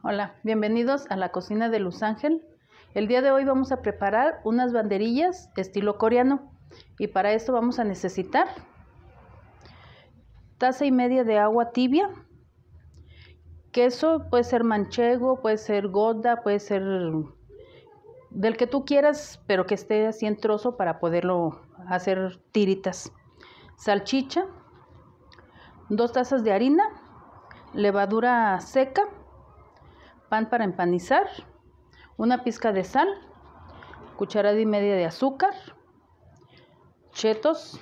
Hola, bienvenidos a la cocina de Luz Ángel. El día de hoy vamos a preparar unas banderillas estilo coreano y para esto vamos a necesitar taza y media de agua tibia, queso, puede ser manchego, puede ser gouda, puede ser del que tú quieras, pero que esté así en trozo para poderlo hacer tiritas. Salchicha, 2 tazas de harina, levadura seca, pan para empanizar, una pizca de sal, cucharada y media de azúcar, chetos,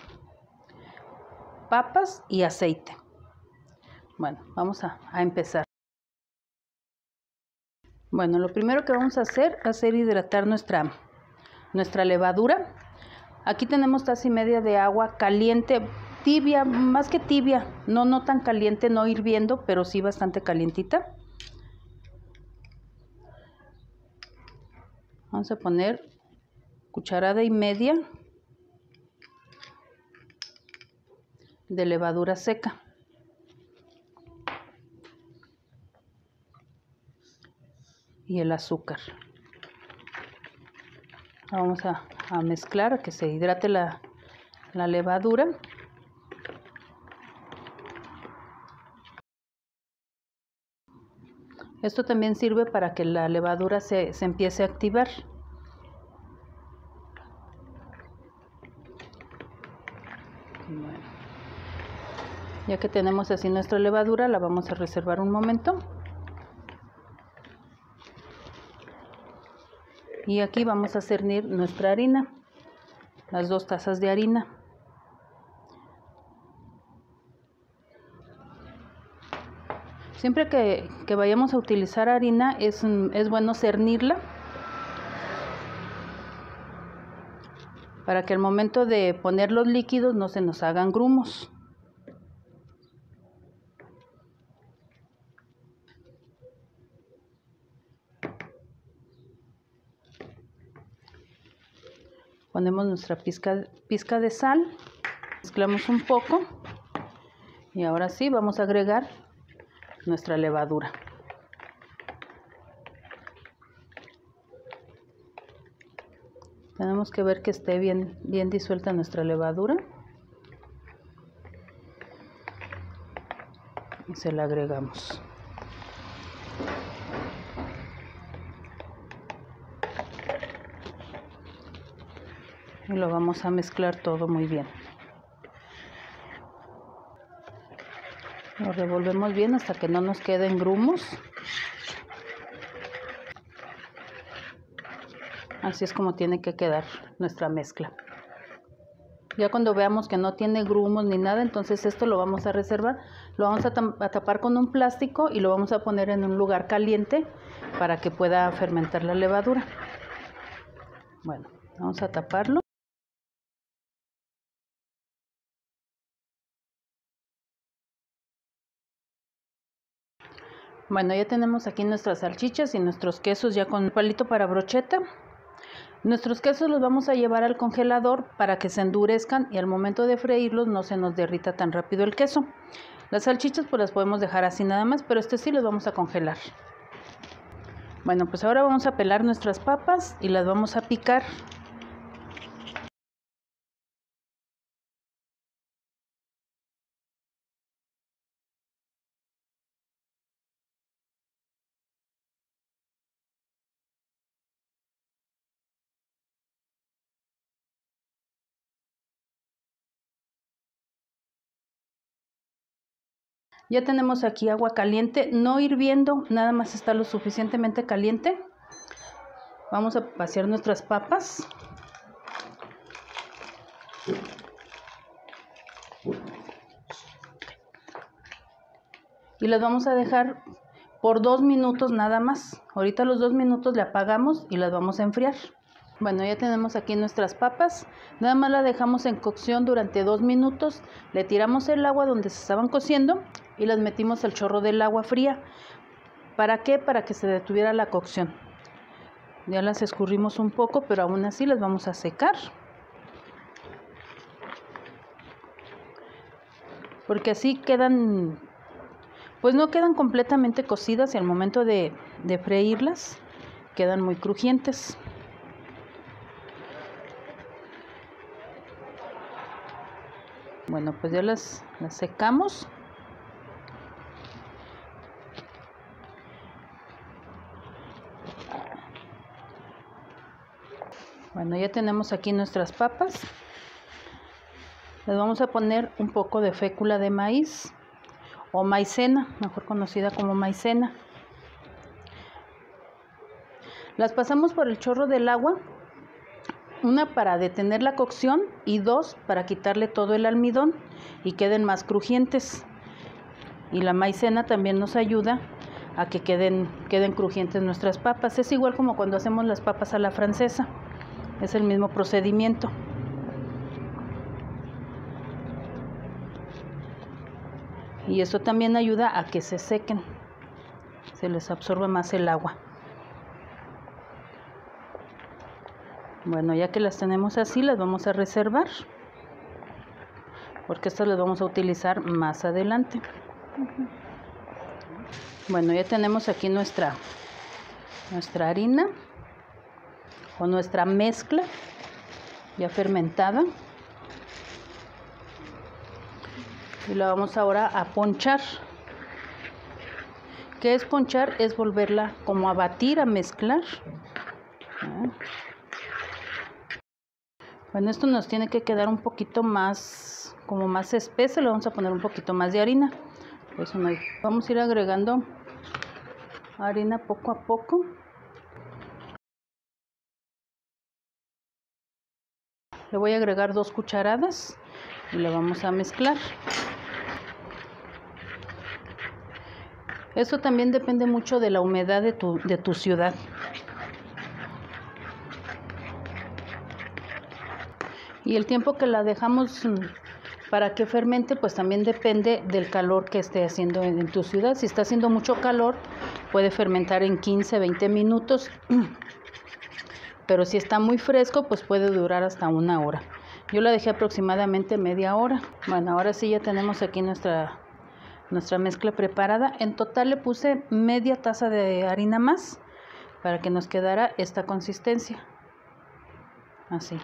papas y aceite. Bueno, vamos a empezar. Bueno, lo primero que vamos a hacer es hidratar nuestra levadura. Aquí tenemos taza y media de agua caliente, tibia, más que tibia, no tan caliente, no hirviendo, pero sí bastante calientita. Vamos a poner cucharada y media de levadura seca. Y el azúcar. Vamos a mezclar a que se hidrate la levadura. Esto también sirve para que la levadura se empiece a activar. Bueno, ya que tenemos así nuestra levadura, la vamos a reservar un momento. Y aquí vamos a cernir nuestra harina, las 2 tazas de harina. Siempre que vayamos a utilizar harina es bueno cernirla para que al momento de poner los líquidos no se nos hagan grumos. Ponemos nuestra pizca de sal, mezclamos un poco y ahora sí vamos a agregar nuestra levadura. Tenemos que ver que esté bien disuelta nuestra levadura y se la agregamos. Y lo vamos a mezclar todo muy bien. Lo revolvemos bien hasta que no nos queden grumos. Así es como tiene que quedar nuestra mezcla. Ya cuando veamos que no tiene grumos ni nada, entonces esto lo vamos a reservar. Lo vamos a tapar con un plástico y lo vamos a poner en un lugar caliente para que pueda fermentar la levadura. Bueno, vamos a taparlo. Bueno, ya tenemos aquí nuestras salchichas y nuestros quesos ya con palito para brocheta. Nuestros quesos los vamos a llevar al congelador para que se endurezcan y al momento de freírlos no se nos derrita tan rápido el queso. Las salchichas pues las podemos dejar así nada más, pero sí los vamos a congelar. Bueno, pues ahora vamos a pelar nuestras papas y las vamos a picar. Ya tenemos aquí agua caliente, no hirviendo, nada más está lo suficientemente caliente. Vamos a vaciar nuestras papas. Y las vamos a dejar por 2 minutos nada más. Ahorita los 2 minutos le apagamos y las vamos a enfriar. Bueno, ya tenemos aquí nuestras papas. Nada más las dejamos en cocción durante 2 minutos. Le tiramos el agua donde se estaban cociendo y las metimos al chorro del agua fría. ¿Para qué? Para que se detuviera la cocción. Ya las escurrimos un poco, pero aún así las vamos a secar. Porque así quedan pues no quedan completamente cocidas y al momento de freírlas quedan muy crujientes. Bueno, pues ya las secamos. Bueno, ya tenemos aquí nuestras papas. Les vamos a poner un poco de fécula de maíz o maicena, mejor conocida como maicena. Las pasamos por el chorro del agua, una para detener la cocción y dos para quitarle todo el almidón y queden más crujientes. Y la maicena también nos ayuda a que queden crujientes nuestras papas. Es igual como cuando hacemos las papas a la francesa, es el mismo procedimiento. Y eso también ayuda a que se sequen, se les absorbe más el agua. Bueno, ya que las tenemos así, las vamos a reservar, porque estas las vamos a utilizar más adelante. Bueno, ya tenemos aquí nuestra harina o nuestra mezcla ya fermentada. Y la vamos ahora a ponchar. ¿Qué es ponchar? Es volverla como a batir, a mezclar. Bueno, esto nos tiene que quedar un poquito más, como más espeso. Le vamos a poner un poquito más de harina. Por eso vamos a ir agregando harina poco a poco. Le voy a agregar 2 cucharadas y la vamos a mezclar. Eso también depende mucho de la humedad de tu ciudad. Y el tiempo que la dejamos para que fermente, pues también depende del calor que esté haciendo en tu ciudad. Si está haciendo mucho calor, puede fermentar en 15, 20 minutos. Pero si está muy fresco, pues puede durar hasta 1 hora. Yo la dejé aproximadamente media hora. Bueno, ahora sí ya tenemos aquí nuestra mezcla preparada. En total le puse media taza de harina más para que nos quedara esta consistencia. Así.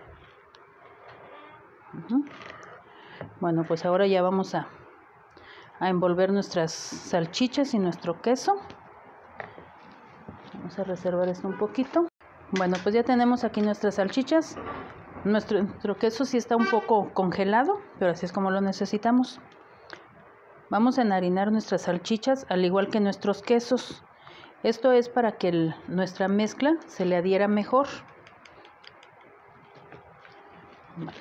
Bueno, pues ahora ya vamos a envolver nuestras salchichas y nuestro queso. Vamos a reservar esto un poquito. Bueno, pues ya tenemos aquí nuestras salchichas. Nuestro queso sí está un poco congelado, pero así es como lo necesitamos. Vamos a enharinar nuestras salchichas al igual que nuestros quesos. Esto es para que nuestra mezcla se le adhiera mejor. Vale.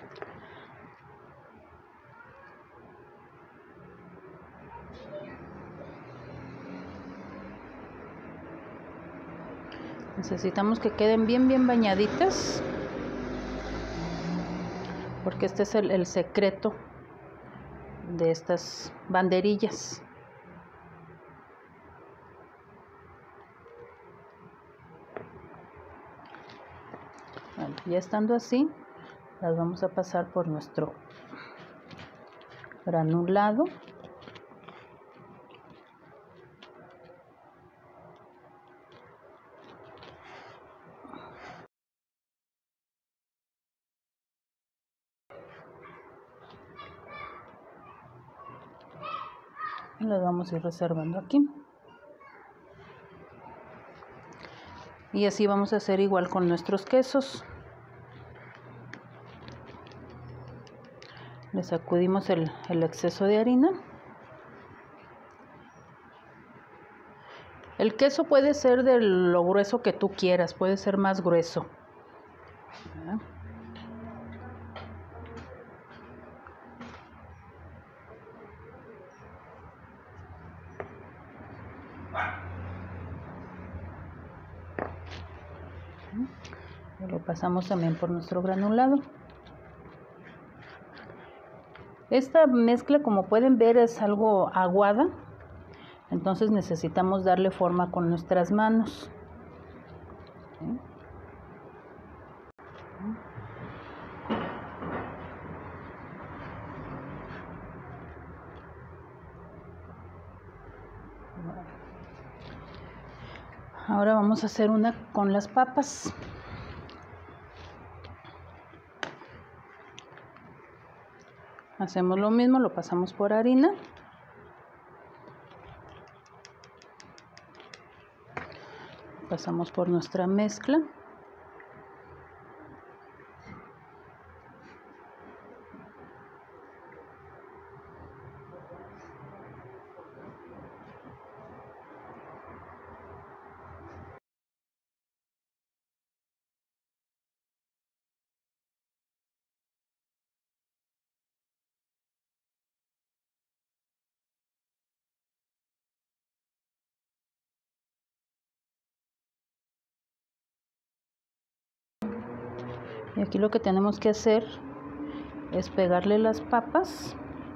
Necesitamos que queden bien bañaditas, porque este es el secreto de estas banderillas. Bueno, ya estando así, las vamos a pasar por nuestro granulado. Y las vamos a ir reservando aquí. Y así vamos a hacer igual con nuestros quesos. Le sacudimos el exceso de harina. El queso puede ser de lo grueso que tú quieras, puede ser más grueso. Lo pasamos también por nuestro granulado. Esta mezcla, como pueden ver, es algo aguada, entonces necesitamos darle forma con nuestras manos. Ahora vamos a hacer una con las papas. Hacemos lo mismo, lo pasamos por harina. Pasamos por nuestra mezcla. Y aquí lo que tenemos que hacer es pegarle las papas.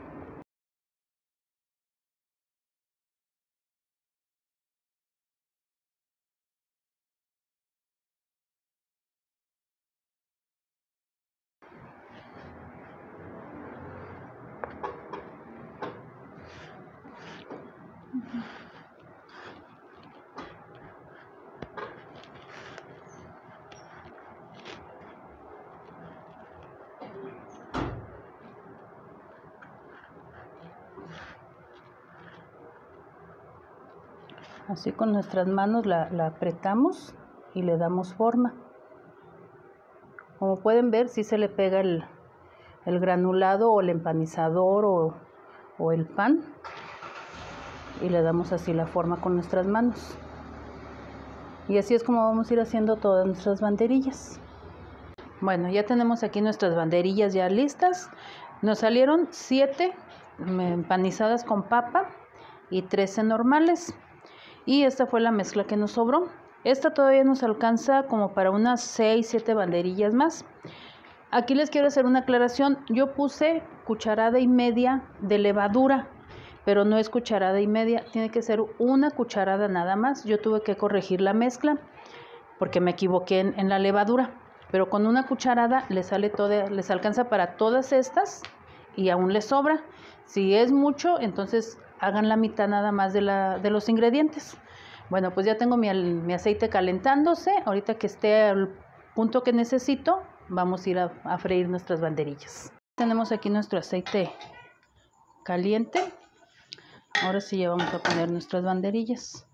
Así con nuestras manos la apretamos y le damos forma. Como pueden ver, sí se le pega el granulado o el empanizador o el pan. Y le damos así la forma con nuestras manos. Y así es como vamos a ir haciendo todas nuestras banderillas. Bueno, ya tenemos aquí nuestras banderillas ya listas. Nos salieron 7 empanizadas con papa y 13 normales. Y esta fue la mezcla que nos sobró. Esta todavía nos alcanza como para unas 6, 7 banderillas más. Aquí les quiero hacer una aclaración. Yo puse 1,5 cucharadas de levadura, pero no es 1,5 cucharadas, tiene que ser 1 cucharada nada más. Yo tuve que corregir la mezcla porque me equivoqué en la levadura, pero con 1 cucharada les alcanza para todas estas y aún les sobra. Si es mucho, entonces hagan la mitad nada más de los ingredientes. Bueno, pues ya tengo mi aceite calentándose. Ahorita que esté al punto que necesito, vamos a ir a freír nuestras banderillas. Tenemos aquí nuestro aceite caliente. Ahora sí ya vamos a poner nuestras banderillas.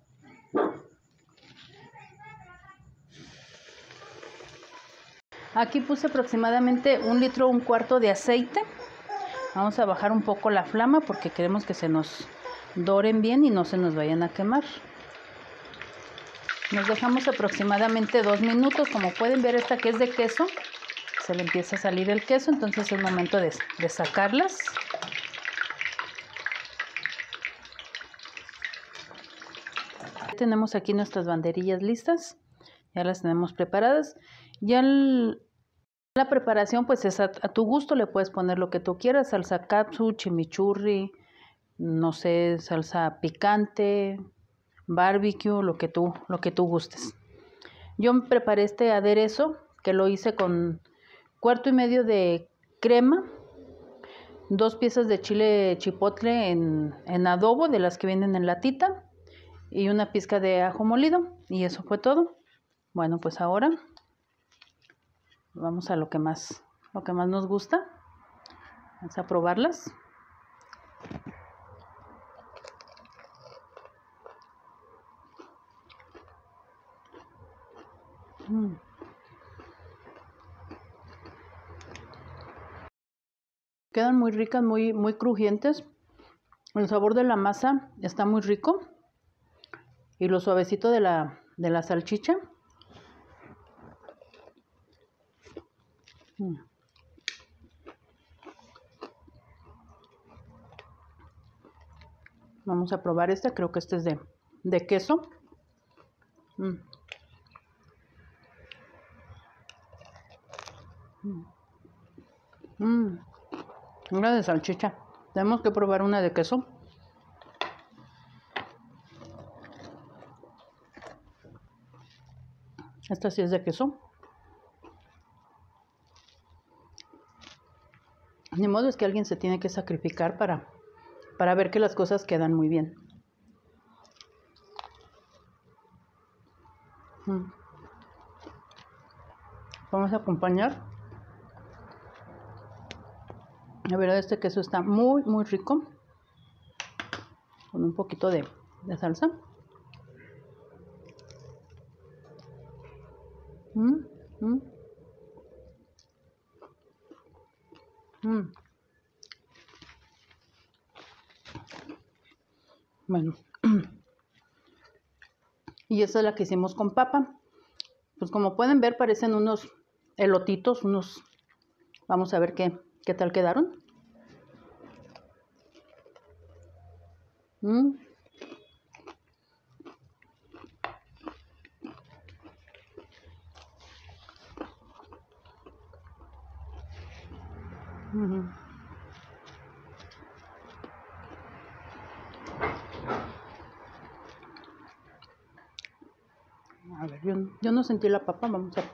Aquí puse aproximadamente 1,25 litros de aceite. Vamos a bajar un poco la flama porque queremos que se nos doren bien y no se nos vayan a quemar. Nos dejamos aproximadamente 2 minutos. Como pueden ver, esta que es de queso, se le empieza a salir el queso, entonces es momento de sacarlas. Tenemos aquí nuestras banderillas listas, ya las tenemos preparadas. Ya la preparación pues es a tu gusto, le puedes poner lo que tú quieras, salsa capsu, chimichurri, no sé, salsa picante, barbecue, lo que tú gustes. Yo me preparé este aderezo que lo hice con 1,4 cuartos de crema, 2 piezas de chile chipotle en adobo, de las que vienen en latita, y una pizca de ajo molido, y eso fue todo. Bueno, pues ahora vamos a lo que más nos gusta. Vamos a probarlas. Quedan muy ricas, muy crujientes. El sabor de la masa está muy rico. Y lo suavecito de la salchicha. Vamos a probar este. Creo que este es de queso. Una de salchicha. Tenemos que probar una de queso. Esta sí es de queso. Ni modo, es que alguien se tiene que sacrificar para ver que las cosas quedan muy bien. Vamos a acompañar. La verdad, este queso está muy, muy rico. Con un poquito de salsa. Bueno. Y esa es la que hicimos con papa. Pues como pueden ver, parecen unos elotitos, Vamos a ver qué tal quedaron. A ver, yo no sentí la papa, vamos a ver.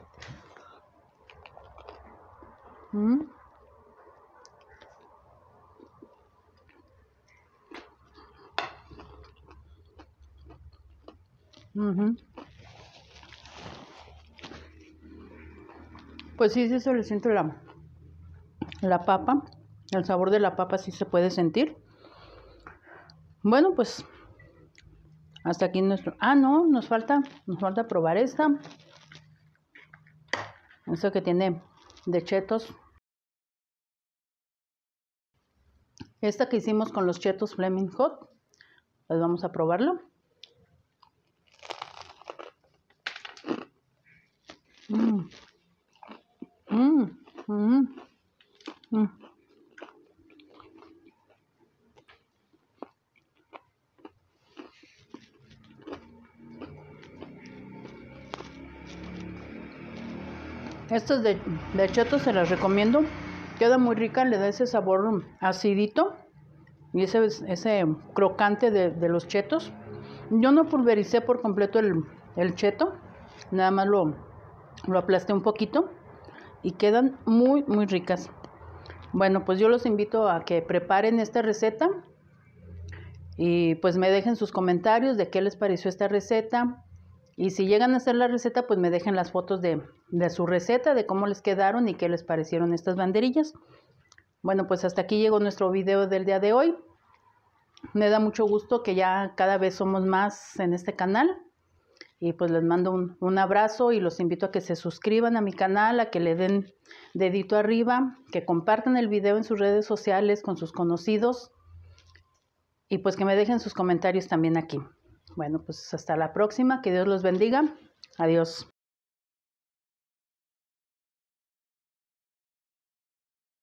Pues sí se le siente la papa. El sabor de la papa sí se puede sentir. Bueno, pues hasta aquí nuestro... Ah, no, nos falta probar esta. Esta que tiene de chetos. Esta que hicimos con los chetos Flaming Hot. Pues vamos a probarlo. Estas de chetos se las recomiendo. Queda muy rica, le da ese sabor acidito y ese crocante de los chetos. Yo no pulvericé por completo el cheto, nada más lo aplasté un poquito y quedan muy, muy ricas. Bueno, pues yo los invito a que preparen esta receta y pues me dejen sus comentarios de qué les pareció esta receta. Y si llegan a hacer la receta, pues me dejen las fotos de su receta, de cómo les quedaron y qué les parecieron estas banderillas. Bueno, pues hasta aquí llegó nuestro video del día de hoy. Me da mucho gusto que ya cada vez somos más en este canal. Y pues les mando un abrazo y los invito a que se suscriban a mi canal, a que le den dedito arriba, que compartan el video en sus redes sociales con sus conocidos. Y pues que me dejen sus comentarios también aquí. Bueno, pues hasta la próxima. Que Dios los bendiga. Adiós.